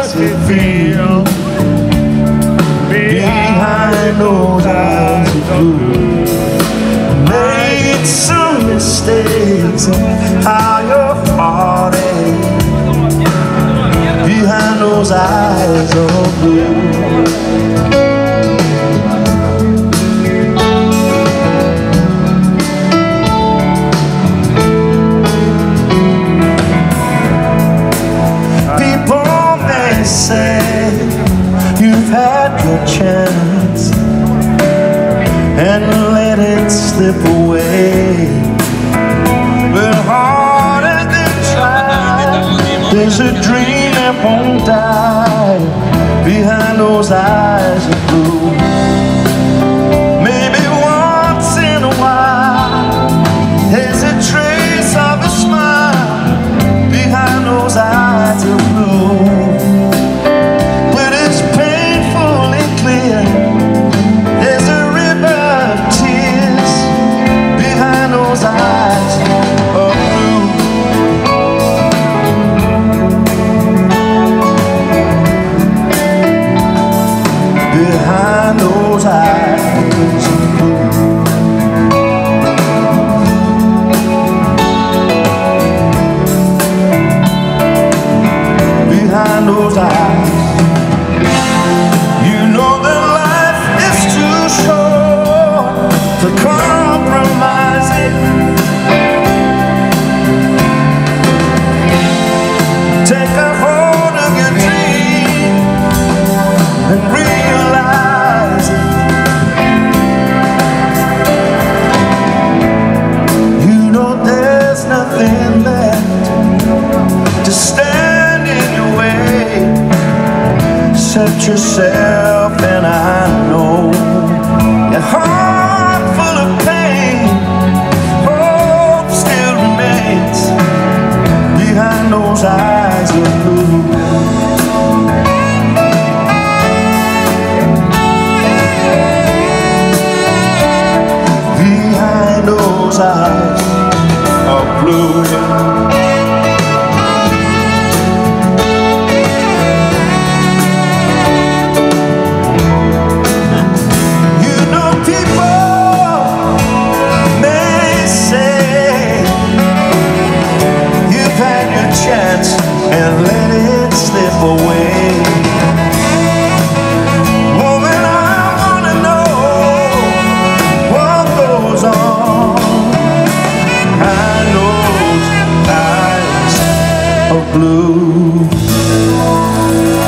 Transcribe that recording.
does it feel behind those eyes of blue? Made some mistakes in how your heart is behind those eyes of blue. Say you've had your chance and let it slip away, but harder than try. There's a dream that won't die behind those eyes of blue. Maybe once in a while there's a trace of a smile behind those eyes of blue. Behind those eyes of blue. Behind those eyes, you know that life is too short to compromise it. Take a hold of your dream and realize it. You know there's nothing left to stand in your way except yourself, and I know your heart full of pain. Hope still remains behind those eyes of blue. Behind those eyes of blue. And let it slip away. Woman, I wanna know what goes on behind those eyes of blue.